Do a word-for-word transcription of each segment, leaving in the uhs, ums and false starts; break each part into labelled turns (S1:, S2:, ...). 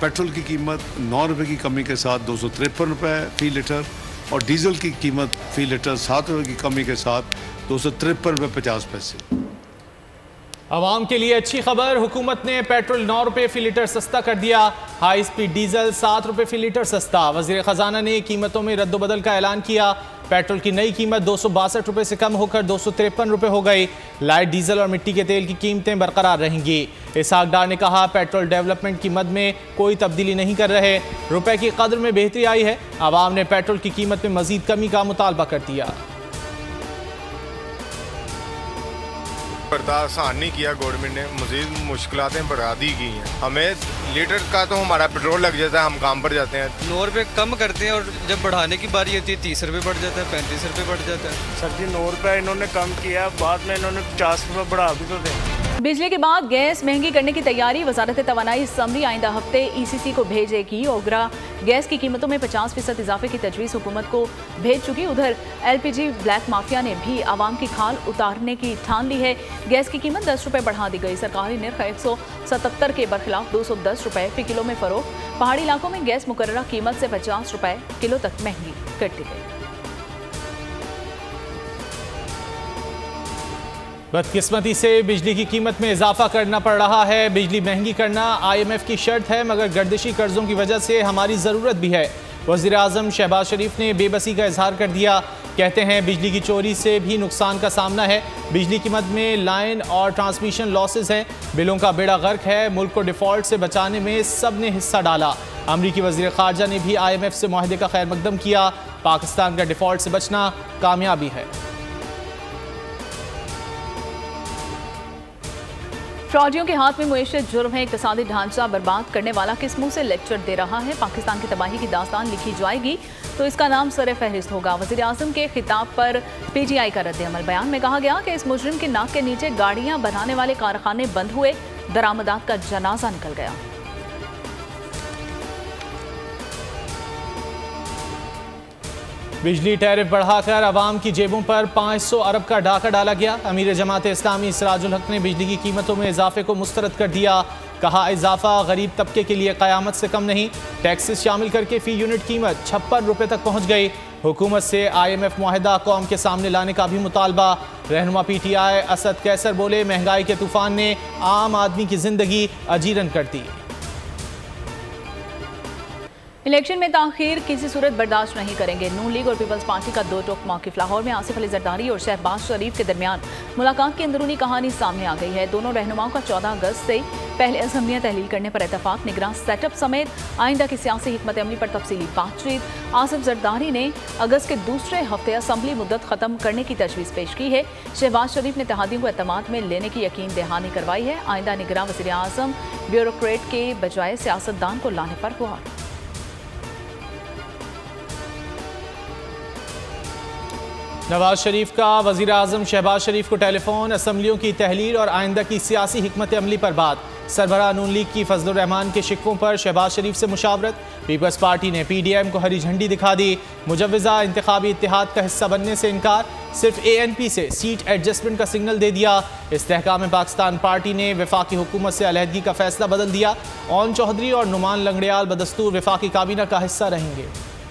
S1: Petrol की कीमत नौ रुपये की कमी के साथ दो सौ तिरपन रुपये फी लीटर और डीजल की कीमत फी लीटर सात रुपये की कमी के साथ दो सौ तिरपन रुपये पचास पैसे।
S2: आवाम के लिए अच्छी खबर, हुकूमत ने पेट्रोल नौ रुपये फी लीटर सस्ता कर दिया। हाई स्पीड डीजल सात रुपये फी लीटर सस्ता। वजीर खजाना ने कीमतों में रद्दोबदल का ऐलान किया। पेट्रोल की नई कीमत दो सौ बासठ रुपये से कम होकर दो सौ तिरपन रुपये हो गई। लाइट डीजल और मिट्टी के तेल की कीमतें बरकरार रहेंगी। इसहाक डार ने कहा, पेट्रोल डेवलपमेंट की मद में कोई तब्दीली नहीं कर रहे। रुपए की कदर में बेहतरी आई है। आवाम ने पेट्रोल की कीमत में मजीद कमी का मुतालबा कर दिया।
S3: बर्दाश्त आसान नहीं किया गवर्नमेंट ने, मजीद मुश्किलातें बढ़ा दी गई हैं। हमें लीटर का तो हमारा पेट्रोल लग जाता है, हम काम पर जाते हैं।
S4: नौ रुपये कम करते हैं और जब बढ़ाने की बारी होती है तीस रुपये बढ़ जाता है, पैंतीस रुपये बढ़ जाता है।
S5: सर जी नौ रुपये इन्होंने कम किया, बाद में इन्होंने पचास रुपये बढ़ा भी तो दें।
S6: बिजली के बाद गैस महंगी करने की तैयारी। वजारत तवानाई असम्बली आइंदा हफ्ते ई सी सी को भेजेगी। ओगरा गैस की कीमतों में पचास फीसद इजाफे की तजवीज़ हुकूमत को भेज चुकी। उधर L P G black mafia ने भी आवाम की खाल उतारने की ठान ली है। गैस की कीमत दस रुपये बढ़ा दी गई। सरकारी निर्ख एक सौ सतहत्तर के बरखिलाफ दो सौ दस रुपये फी किलो में फरोख। पहाड़ी इलाकों में गैस मुकर्ररा कीमत से पचास रुपये किलो तक महंगी कर दी गई।
S2: बदकिस्मती से बिजली की कीमत में इजाफा करना पड़ रहा है। बिजली महंगी करना आई एम एफ की शर्त है, मगर गर्दिशी कर्जों की वजह से हमारी ज़रूरत भी है। वज़ीर आज़म शहबाज शरीफ ने बेबसी का इजहार कर दिया। कहते हैं, बिजली की चोरी से भी नुकसान का सामना है। बिजली की मद में लाइन और ट्रांसमिशन लॉसेस हैं। बिलों का बेड़ा गर्क है। मुल्क को डिफ़ॉल्ट से बचाने में सब ने हिस्सा डाला। अमरीकी वज़ीर ख़ारजा ने भी आई एम एफ से मुआहदे का खैर मकदम किया। पाकिस्तान का डिफ़ॉल्ट से बचना कामयाबी है।
S6: फ्रॉडियों के हाथ में मुएशरत जुर्म है। इक़्तिसादी ढांचा बर्बाद करने वाला किस मुंह से लेक्चर दे रहा है। पाकिस्तान की तबाही की दास्तान लिखी जाएगी तो इसका नाम सर फहरिस्त होगा। वज़ीर आज़म के खिताब पर पी टी आई का रद्द-ए-अमल। बयान में कहा गया कि इस मुजरिम के नाक के नीचे गाड़ियां बनाने वाले कारखाने बंद हुए, दरामदात का जनाजा निकल गया।
S2: बिजली टैरिफ बढ़ाकर आवाम की जेबों पर पाँच सौ अरब का डाका डाला गया। अमीर जमात इस्लामी सिराजुल हक ने बिजली की कीमतों में इजाफे को मुस्तरद कर दिया। कहा, इजाफा गरीब तबके के लिए क़यामत से कम नहीं। टैक्सेस शामिल करके फ़ी यूनिट कीमत छप्पन रुपये तक पहुँच गई। हुकूमत से आई एम एफ मुआहदा कौम के सामने लाने का भी मुतालबा। रहनुमा P T I Asad Qaiser बोले, महंगाई के तूफान ने आम आदमी की जिंदगी अजीरन कर दी।
S6: इलेक्शन में ताखीर किसी सूरत बर्दाश्त नहीं करेंगे। नून लीग और पीपल्स पार्टी का दो टोक मौक़िफ़। लाहौर में आसिफ अली जरदारी और शहबाज शरीफ के दरमियान मुलाकात की अंदरूनी कहानी सामने आ गई है। दोनों रहनुमाओं का चौदह अगस्त से पहले असम्बलियाँ तहलील करने पर इतफाक। निगरान सेटअप समेत आइंदा की सियासी हिकमत अमली पर तफसीली बातचीत। आसिफ जरदारी ने अगस्त के दूसरे हफ्ते असम्बली मुद्दत ख़त्म करने की तजवीज़ पेश की है। शहबाज शरीफ ने इत्तेहादियों को एतमाद में लेने की यकीन दहानी करवाई है। आइंदा निगरान वज़ीर आज़म ब्यूरोक्रेट के बजाय सियासतदान को लाने पर गुहार।
S2: नवाज शरीफ का वज़ीर आज़म शहबाज शरीफ को टेलीफोन। असम्बलियों की तहलील और आइंदा की सियासी हिकमत अमली पर बात। सरबराह नून लीग की फजलुर रहमान के शिकवों पर शहबाज शरीफ से मुशावरत। पीपल्स पार्टी ने पी डी एम को हरी झंडी दिखा दी। मुजव्वज़ा इंतखाबी इत्तेहाद का हिस्सा बनने से इनकार। सिर्फ ए एन पी से सीट एडजस्टमेंट का सिग्नल दे दिया। इस्तेहकाम पाकिस्तान पार्टी ने वफाकी हुकूमत से अलहदगी का फैसला बदल दिया। ओन चौधरी और नुमान लंगड़ियाल बदस्तूर वफाकी काबीना का हिस्सा रहेंगे।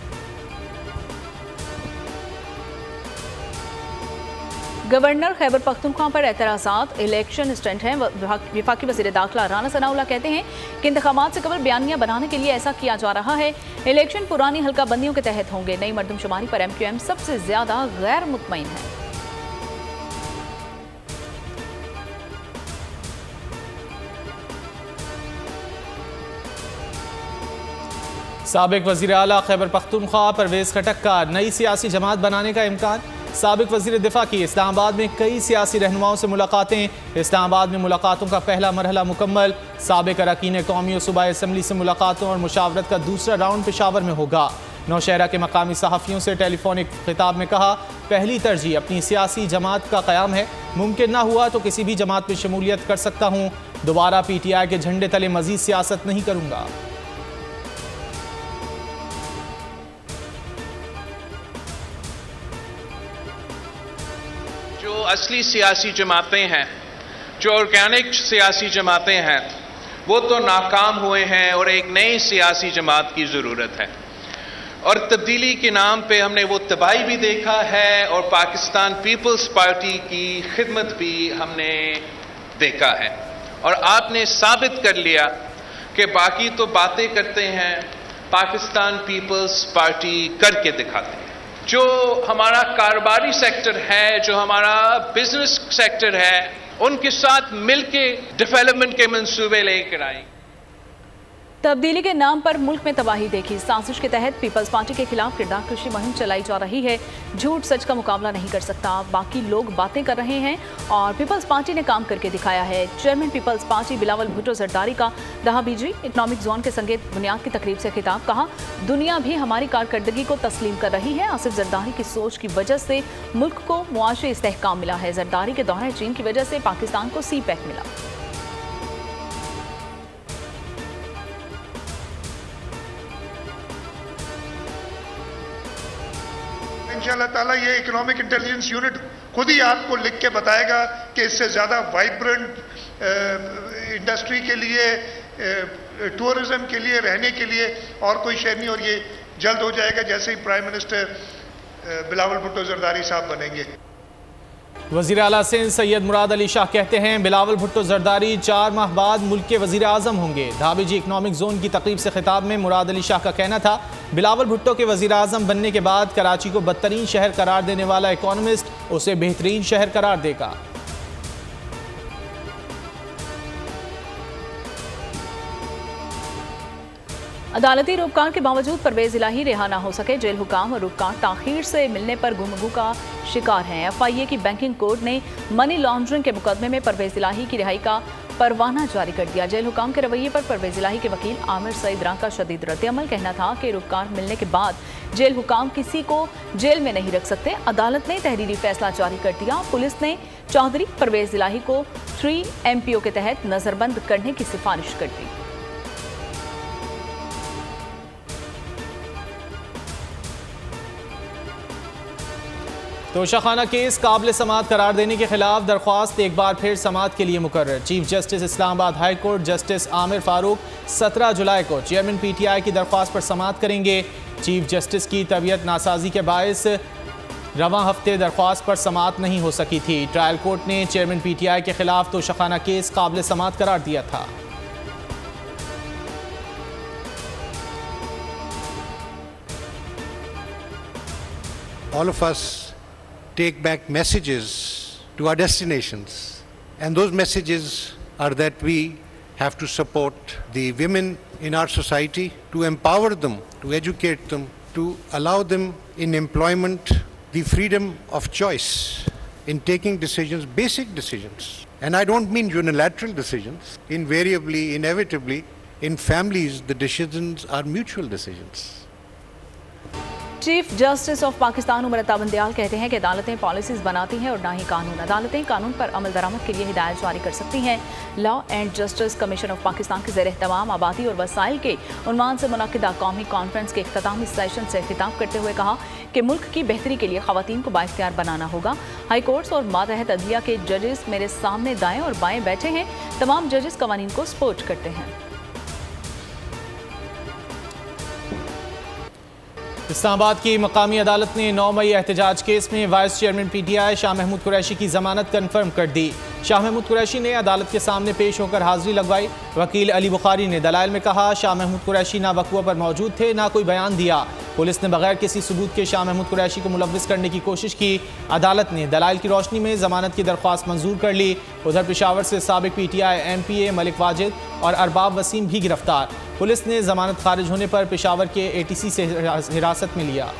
S6: गवर्नर खैबर पख्तूनख्वा पर एतराज़ात। इलेक्शन स्टंट हैं। वफाकी वज़ीर दाखिला राना सनाउल्लाह कहते हैं कि इंतखाबात से कबल बयानियाँ बनाने के लिए ऐसा किया जा रहा है। इलेक्शन पुरानी हल्का बंदियों के तहत होंगे। नई मरदमशुमारी पर एम क्यू एम सबसे ज्यादा गैर मुतमईन है।
S2: साबिक वज़ीर आला खैबर पख्तूनख्वा परवेज़ खटक का नई सियासी जमात बनाने का इम्कान। साबिक वज़ीर दिफा की इस्लामाबाद में कई सियासी रहनुमाओं से मुलाकातें। इस्लामाबाद में मुलाकातों का पहला मरहला मुकम्मल। साबिक अरकान कौमी और सूबाई असम्बली से मुलाकातों और मुशावरत का दूसरा राउंड पेशावर में होगा। नौशहरा के मकामी सहाफ़ियों से टेलीफोनिक खिताब में कहा, पहली तरजीह अपनी सियासी जमात का क़याम है। मुमकिन ना हुआ तो किसी भी जमात में शमूलियत कर सकता हूँ। दोबारा पी टी आई के झंडे तले मज़ीद सियासत नहीं करूँगा।
S7: जो असली सियासी जमातें हैं, जो ऑर्गेनिक सियासी जमातें हैं, वो तो नाकाम हुए हैं और एक नई सियासी जमात की ज़रूरत है। और तब्दीली के नाम पे हमने वो तबाही भी देखा है और पाकिस्तान पीपल्स पार्टी की खिदमत भी हमने देखा है। और आपने साबित कर लिया कि बाकी तो बातें करते हैं, पाकिस्तान पीपल्स पार्टी करके दिखाते हैं। जो हमारा कारोबारी सेक्टर है, जो हमारा बिजनेस सेक्टर है, उनके साथ मिलके डेवलपमेंट के मंसूबे लेकर आए।
S6: तब्दीली के नाम पर मुल्क में तबाही देखी। साजिश के तहत पीपल्स पार्टी के खिलाफ किरदार कृषि मुहिम चलाई जा रही है। झूठ सच का मुकाबला नहीं कर सकता, बाकी लोग बातें कर रहे हैं और पीपल्स पार्टी ने काम करके दिखाया है। Chairman People's Party Bilawal Bhutto Zardari का दहा बीजी इकनॉमिक जोन के संगीत बुनियाद की तकरीब से खिताब। कहा, दुनिया भी हमारी कारकर्दगी को तस्लीम कर रही है। आसिफ जरदारी की सोच की वजह से मुल्क को मुआशी इस्तेहकाम मिला है। जरदारी के दौरे चीन की वजह से पाकिस्तान को सी पैक मिला।
S8: इंशाअल्लाह ताला ये इकोनॉमिक इंटेलिजेंस यूनिट खुद ही आपको लिख के बताएगा कि इससे ज़्यादा वाइब्रेंट इंडस्ट्री के लिए, टूरिज्म के लिए, रहने के लिए और कोई शय नहीं। और ये जल्द हो जाएगा जैसे ही प्राइम मिनिस्टर बिलावल भुट्टो जरदारी साहब बनेंगे।
S2: वज़ीर आला सिंध सैयद मुराद अली शाह कहते हैं, बिलावल भुट्टो जरदारी चार माह बाद मुल्क के वज़ीर आज़म होंगे। धाबीजी इकनॉमिक जोन की तकरीब से खिताब में मुराद अली शाह का कहना था, बिलावल भुट्टो के वज़ीर आज़म बनने के बाद कराची को बदतरीन शहर करार देने वाला इकोनॉमिस्ट उसे बेहतरीन शहर करार देगा।
S6: अदालती रोककार के बावजूद परवेज इलाही रिहा ना हो सके। जेल हुकाम और रोककार ताखीर से मिलने पर गुमगू का शिकार हैं। एफ आई ए की बैंकिंग कोर्ट ने मनी लॉन्ड्रिंग के मुकदमे में परवेज इलाही की रिहाई का परवाना जारी कर दिया। जेल हुकाम के रवैये पर परवेज इलाही के वकील आमिर सईद रां का शदीद रद्द-ए-अमल। कहना था कि रोककार मिलने के बाद जेल हुकाम किसी को जेल में नहीं रख सकते। अदालत ने तहरीरी फैसला जारी कर दिया। पुलिस ने चौधरी परवेज इलाही को थ्री एम पी ओ के तहत नजरबंद करने की सिफारिश कर दी।
S2: तोशाखाना केस काबिल समाअत करार देने के खिलाफ दरख्वास्त एक बार फिर समाअत के लिए मुकर्रर। Chief justice Islamabad high court justice Aamir Farooq सत्रह जुलाई को चेयरमैन पी टी आई की दरख्वास्त पर समाअत करेंगे। चीफ जस्टिस की तबीयत नासाजी के बायस रवां हफ्ते दरख्वास्त पर समाअत नहीं हो सकी थी। ट्रायल कोर्ट ने चेयरमैन पी टी आई के खिलाफ तोशाखाना केस काबिल समाअत करार दिया था।
S9: All of us take back messages to our destinations, and those messages are that we have to support the women in our society, to empower them, to educate them, to allow them in employment the freedom of choice in taking decisions, basic decisions. And I don't mean unilateral decisions. Invariably, inevitably, in families the decisions are mutual decisions.
S6: Chief justice of Pakistan Umar Ata Bandial कहते हैं कि अदालतें policies बनाती हैं और ना ही कानून। अदालतें कानून पर अमल दरामद के लिए हिदायत जारी कर सकती हैं। Law and justice commission of Pakistan के ज़ेर तमाम आबादी और वसाइल के उन्वान से मुनक़िदा कौमी कॉन्फ्रेंस के इख्तितामी सेशन से खिताब करते हुए कहा कि मुल्क की बेहतरी के लिए ख़वातीन को बाइख्तियार बनाना होगा। हाई कोर्ट्स और मातहत अदलिया के जजेस मेरे सामने दाएँ और बाएँ बैठे हैं। तमाम जजेस कवानीन को सपोर्ट करते हैं।
S2: इस्लामाबाद की मकामी अदालत ने नौ मई एहतजाज केस में vice chairman P T I Shah Mahmood Qureshi की जमानत कन्फर्म कर दी। शाह महमूद कुरैशी ने अदालत के सामने पेश होकर हाजिरी लगवाई। वकील अली बुखारी ने दलाइल में कहा, शाह महमूद कुरैशी ना वक़ुआ पर मौजूद थे, ना कोई बयान दिया। पुलिस ने बगैर किसी सबूत के शाह महमूद कुरैशी को मुलव्विस करने की कोशिश की। अदालत ने दलाइल की रोशनी में जमानत की दरख्वास्त मंजूर कर ली। उधर पेशावर से साबिक P T I M P A Malik Wajid और अरबाब वसीम भी गिरफ्तार। पुलिस ने जमानत खारिज होने पर पेशावर के ए टी सी से हिरासत में लिया।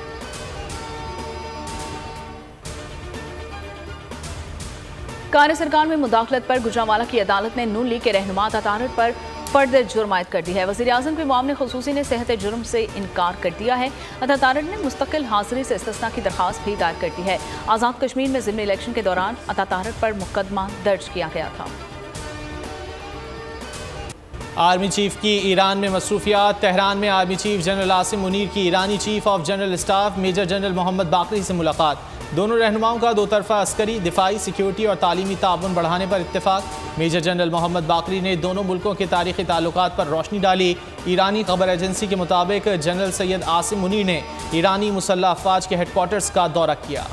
S6: कार सरकार में मुदाखलत पर गुजरांवाला की अदालत ने नून लीग के रहनुमा अतातारट पर फर्द जुर्म आयद कर दी है। वज़ीर आज़म के मुआविन ख़ुसूसी ने सेहत जुर्म से इनकार कर दिया है। अतातारट ने मुस्तकिल हाजिरी से इस्तिस्ना की दरख्वास्त भी दायर कर दी है। आज़ाद कश्मीर में ज़िमनी इलेक्शन के दौरान अतातारट पर मुकदमा दर्ज किया गया था।
S2: आर्मी चीफ की ईरान में मसरूफियात। तेहरान में army chief general Asim Munir की ईरानी chief of general staff major general Mohammad Bagheri से मुलाकात। दोनों रहनुमाओं का दो तरफा अस्करी, दिफाई, सिक्योरिटी और तालीमी ताउन बढ़ाने पर इत्तेफाक। मेजर जनरल मोहम्मद बाकरी ने दोनों मुल्कों के तारीखी ताल्लुकात पर रोशनी डाली। ईरानी खबर एजेंसी के मुताबिक जनरल सैयद आसिम मुनीर ने ईरानी मुसल्लह अफवाज के हेडक्वार्टर्स का दौरा किया।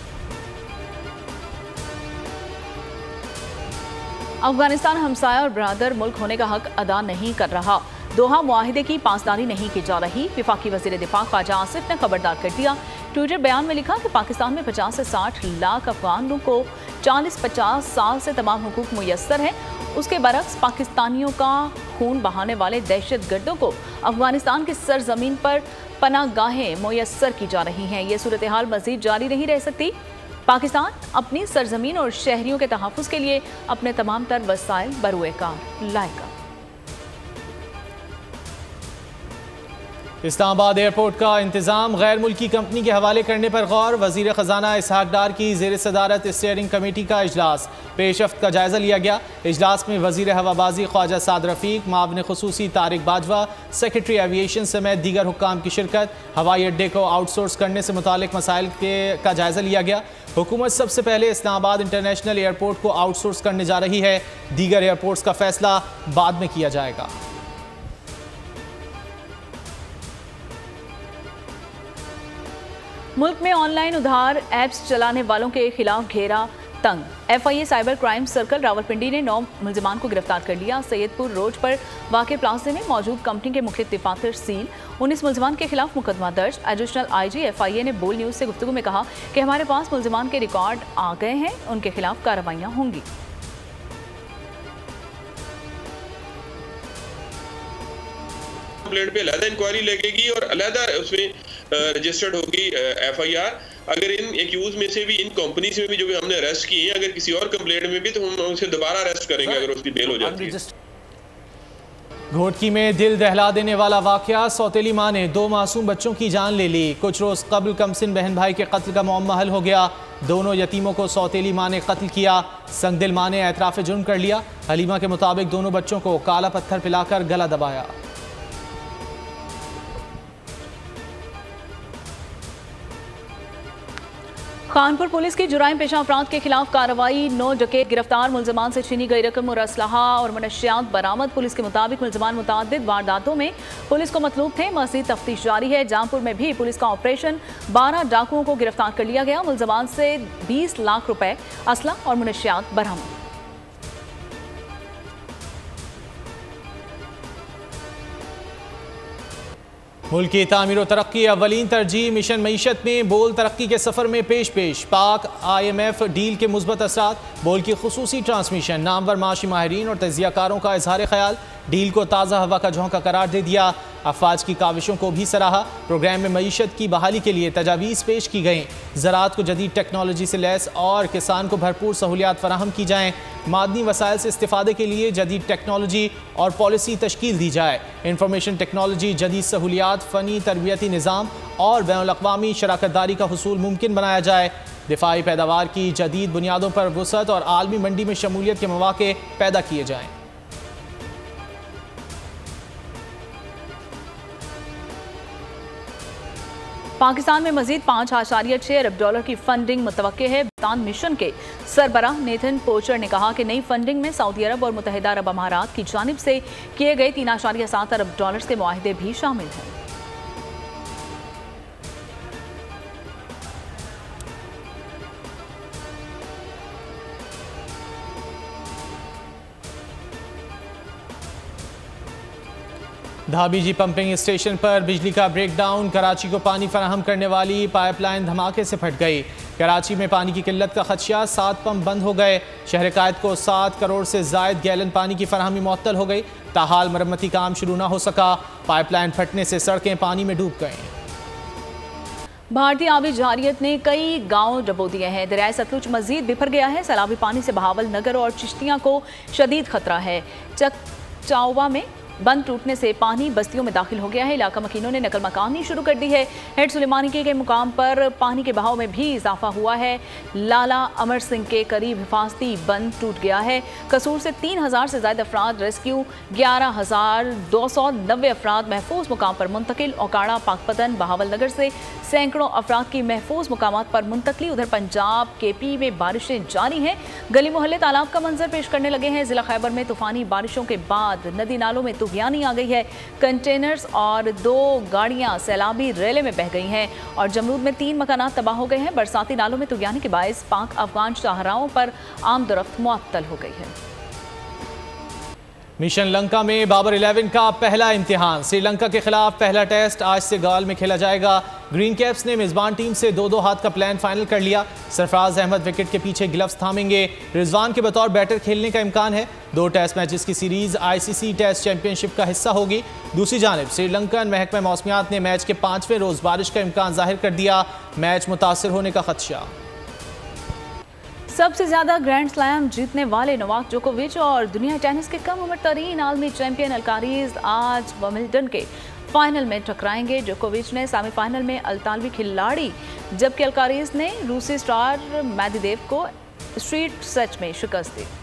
S6: अफगानिस्तान हमसाया और ब्रादर मुल्क होने का हक अदा नहीं कर रहा। दोहा मुआहिदे की पासदारी नहीं की जा रही। वफाकी वज़ीर दिफा ख्वाजा आसिफ ने खबरदार कर दिया। ट्विटर बयान में लिखा कि पाकिस्तान में पचास से साठ लाख अफगानों को चालीस पचास साल से तमाम हुकूक मुयस्सर हैं। उसके बरक्स पाकिस्तानियों का खून बहाने वाले दहशत गर्दों को अफगानिस्तान की सरजमीन पर पनाह गाहें मुयस्सर की जा रही हैं। ये सूरत हाल मजीद जारी नहीं रह सकती। पाकिस्तान अपनी सरजमीन और शहरियों के तहफ़्फ़ुज़ के लिए अपने तमाम तर वसाइल बरूए कार लाएगा।
S2: इस्लामाबाद एयरपोर्ट का इंतज़ाम गैर मुल्की कंपनी के हवाले करने पर गौर। वज़ीर ख़जाना इसहाक डार की ज़ेर सदारत स्टीयरिंग कमेटी का इजलास। पेशरफ्त का जायज़ा लिया गया। इजलास में वज़ीर हवाबाजी ख्वाजा साद रफ़ीक, मावन ख़ुसूसी तारिक बाजवा, सेक्रेटरी एविएशन समेत दीगर हुक्काम की शिरकत। हवाई अड्डे को आउटसोर्स करने से मुतालिक मसाइल के का जायज़ा लिया गया। हुकूमत सबसे पहले इस्लामाबाद इंटरनेशनल एयरपोर्ट को आउटसोर्स करने जा रही है। दीगर एयरपोर्ट्स का फैसला बाद में किया जाएगा।
S6: मुल्क में ऑनलाइन उधार ऐप्स चलाने वालों के खिलाफ घेरा तंग। F I A cyber crime circle Rawalpindi ने नौ मुलजिमान को गिरफ्तार कर लिया। सैयदपुर रोड पर वाक़े प्लाजे में मौजूद कंपनी के मुख्तलिफ दफातर सील। उन्नीस मुलजिमान के खिलाफ मुकदमा दर्ज। Additional I ji F I ए ने बोल न्यूज़ से गुफ्तगू में कहा कि हमारे पास मुलजिमान के रिकॉर्ड आ गए हैं, उनके खिलाफ कार्रवाइयाँ होंगी।
S10: कंप्लेंट पे अलहदा इंक्वायरी लगेगी और अलहदा उसमें रजिस्टर्ड होगी एफ आई आर। अगर इन एक्यूज में से भी, इन कंपनीज में भी जो भी हमने अरेस्ट किए हैं, अगर किसी और कंप्लेंट में भी, तो हम उसे दोबारा अरेस्ट करेंगे अगर उसकी बेल हो जाती है।
S2: घोटकी में दिल दहला देने वाला वाकया। सौतेली माँ ने दो मासूम बच्चों की जान ले ली। कुछ रोज कबल कमसिन बहन भाई के कत्ल का मुअम्मा हल हो गया। दोनों यतीमों को सौतेली माँ ने कत्ल किया। संगदिल माँ ने एतराफ़ जुर्म कर लिया। हलीमा के मुताबिक दोनों बच्चों को काला पत्थर पिलाकर गला दबाया।
S6: कानपुर पुलिस की जुराइम पेशा अफराद के खिलाफ कार्रवाई। नौ डकैत गिरफ्तार। मुलजमान से छीनी गई रकम और असलहा और मनशियात बरामद। पुलिस के मुताबिक मुलजमान मुतादिद वारदातों में पुलिस को मतलूब थे। मज़ीद तफ्तीश जारी है। जामपुर में भी पुलिस का ऑपरेशन। बारह डाकुओं को गिरफ्तार कर लिया गया। मुलजमान से बीस लाख रुपए असला और मनशियात बरामद।
S2: मुल्क की तामीर और तरक्की अवलीन तरजीह। मिशन मईशत में बोल तरक्की के सफ़र में पेश पेश। पाक आई एम एफ डील के मुस्बत असरात। बोल की खुसूसी ट्रांसमिशन। नामवर माशी माहिरीन और तजियाकारों का इजहार ख्याल। डील को ताज़ा हवा का झोंका करार दे दिया। अफवाज की काविशों को भी सराहा। प्रोग्राम में मईशत की बहाली के लिए तजावीज़ पेश की गई। ज़राअत को जदीद टेक्नोलॉजी से लैस और किसान को भरपूर सहूलियात फराहम की जाएँ। मादनी वसाइल से इस्तिफ़ादे के लिए जदीद टेक्नोलॉजी और पॉलिसी तश्कील दी जाए। इंफॉर्मेशन टेक्नोलॉजी, जदीद सहूलियात, फ़नी तरबियती निज़ाम और बैनुल-अक़वामी शराकतदारी का हुसूल मुमकिन बनाया जाए। दिफाई पैदावार की जदीद बुनियादों पर वुसअत और आलमी मंडी में शमूलियत के मौके पैदा किए जाएँ।
S6: पाकिस्तान में मजीद पाँच आशारिया छः अरब डॉलर की फंडिंग मुतवक्के है। भूटान मिशन के सरबराह नेथन पोचर ने कहा कि नई फंडिंग में सऊदी अरब और मुत्तहिदा अरब अमारात की जानिब से किए गए तीन आशारिया सात अरब डॉलर के मुआहदे भी शामिल हैं।
S2: धाबीजी पंपिंग स्टेशन पर बिजली का ब्रेकडाउन। कराची को पानी फराहम करने वाली पाइपलाइन धमाके से फट गई। कराची में पानी की किल्लत का खदशा। सात पंप बंद हो गए। शहर कायद को सात करोड़ से जायद गैलन पानी की फराहमी मुअत्तल हो गई। ताहाल मरम्मती काम शुरू न हो सका। पाइपलाइन फटने से सड़कें पानी में डूब गईं।
S6: भारतीय आबी जारियत ने कई गांव डबो दिए हैं। दरियाए सतलुज मजीद बिफर गया है। सैलाबी पानी से बहावल नगर और चिश्तियाँ को शदीद खतरा है। चक चाओवा में बंद टूटने से पानी बस्तियों में दाखिल हो गया है। इलाका मकीनों ने नकल मकानी शुरू कर दी है। हेड सुलेमानी के, के मुकाम पर पानी के बहाव में भी इजाफा हुआ है। लाला अमर सिंह के करीब हिफाजती बंद टूट गया है। कसूर से तीन हजार से ज्यादा अफराद रेस्क्यू, ग्यारह हजार दो सौ नब्बे अफराद महफूज मुकाम पर मुंतकिल। ओकाड़ा, पाकपतन, बहावल नगर से सैकड़ों अफराद की महफूज मुकामात पर मुंतकली। उधर पंजाब के पी में बारिशें जारी हैं। गली मोहल्ले तालाब का मंजर पेश करने लगे हैं। जिला खैबर में तूफानी बारिशों के बाद नदी नालों में तूफानी आ गई है। कंटेनर्स और दो गाड़ियां सैलाबी रेले में बह गई हैं और जमरूद में तीन मकानात तबाह हो गए हैं। बरसाती नालों में तूफानी के बायस पाक अफगान शाहराहों पर आमदोरफ्त मुअत्तल हो गई है।
S2: मिशन लंका में बाबर इलेवन का पहला इम्तिहान। श्रीलंका के खिलाफ पहला टेस्ट आज से गाल में खेला जाएगा। ग्रीन कैप्स ने मेजबान टीम से दो दो हाथ का प्लान फाइनल कर लिया। सरफराज अहमद विकेट के पीछे ग्लव्स थामेंगे। रिजवान के बतौर बैटर खेलने का इम्कान है। दो टेस्ट मैचेस की सीरीज आईसीसी टेस्ट चैंपियनशिप का हिस्सा होगी। दूसरी जानिब श्रीलंकन महकमा मौसमियात ने मैच के पांचवें रोज बारिश का इम्कान जाहिर कर दिया। मैच मुतासर होने का खदशा।
S6: सबसे ज्यादा ग्रैंड स्लैम जीतने वाले नोवाक जोकोविच और दुनिया टेनिस के कम उम्र तरीन आलमी चैंपियन अल्कारीज आज विंबलडन के फाइनल में टकराएंगे। जोकोविच ने सेमीफाइनल में अल्तालवी खिलाड़ी, जबकि अल्कारीज ने रूसी स्टार मेदवेदेव को स्ट्रीट सच में शिकस्त दी।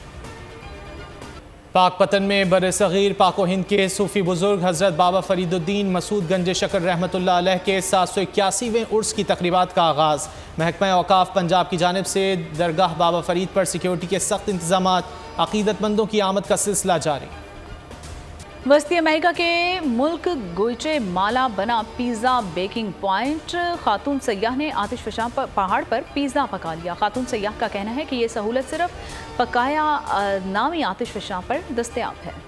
S2: पाकपतन में बरसगीर पाको हिंद के सूफी बुजुर्ग हजरत बाबा फरीदुद्दीन मसूद गंज शकर रहमतुल्लाह अलैह के सात सौ इक्यासीवें उर्स की तकरीबात का आगाज़। महकमा औकाफ पंजाब की जानिब से दरगाह बाबा फरीद पर सिक्योरिटी के सख्त इंतजाम। अकीदतमंदों की आमद का सिलसिला जारी।
S6: वस्ती अमेरिका के मुल्क गुइचे माला बना पिज़्ज़ा बेकिंग पॉइंट। खातून सयाह ने आतिशफशां पहाड़ पर पिज़्ज़ा पका लिया। खातून सयाह का कहना है कि ये सहूलत सिर्फ पकाया नामी आतिशफशां पर दस्तयाब है।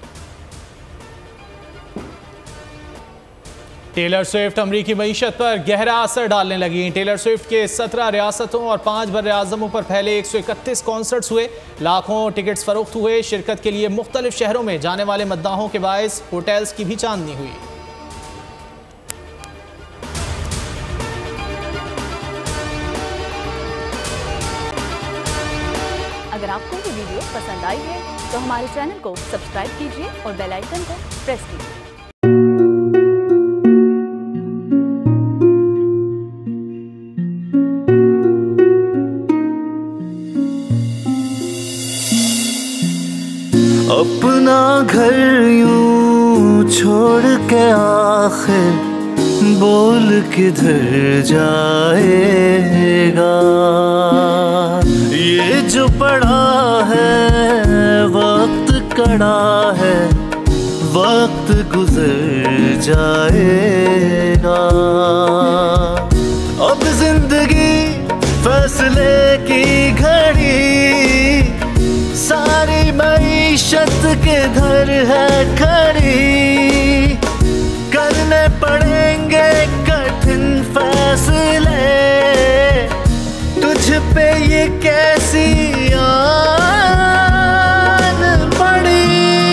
S2: टेलर स्विफ्ट अमरीकी मईशत पर गहरा असर डालने लगी। टेलर स्विफ्ट के सत्रह रियासतों और पाँच बर आज़मों पर फैले एक सौ इकतीस कॉन्सर्ट्स हुए। लाखों टिकट्स फरोख्त हुए। शिरकत के लिए मुख्तलिफ शहरों में जाने वाले मद्दाहों के बायस होटल्स की भी चांदनी हुई।
S6: अगर आपको ये वीडियो पसंद आई है तो हमारे चैनल को सब्सक्राइब कीजिए और बेल आइकन को प्रेस कीजिए।
S11: अपना घर यूं छोड़ के आखिर बोल किधर जाएगा। ये जो पड़ा है वक्त कड़ा है, वक्त गुजर जाएगा। अब जिंदगी फैसले की घड़ी, सारी मईशत के घर है खड़ी। करने पड़ेंगे कठिन फैसले, तुझ पे ये कैसी आन पड़ी।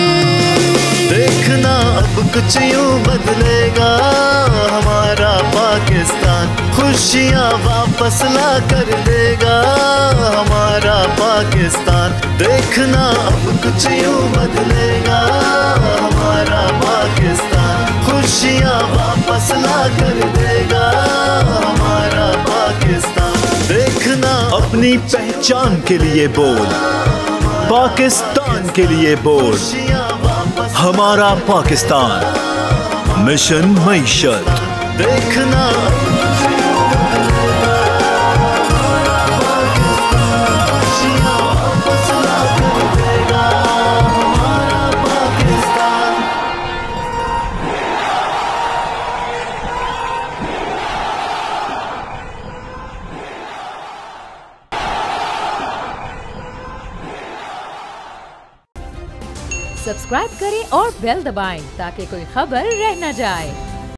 S11: देखना अब कुछ यूं बदलेगा हमारा पाकिस्तान, खुशियाँ वापस ला कर देगा हमारा पाकिस्तान। देखना अब कुछ यूं बदलेगा हमारा पाकिस्तान, खुशियाँ वापस ला कर देगा हमारा पाकिस्तान। देखना अपनी पहचान के लिए बोल, पाकिस्तान के लिए बोल, हमारा पाकिस्तान। मिशन मईशत। देखना
S12: सब्सक्राइब करें और बेल दबाएं ताकि कोई खबर रह न जाए।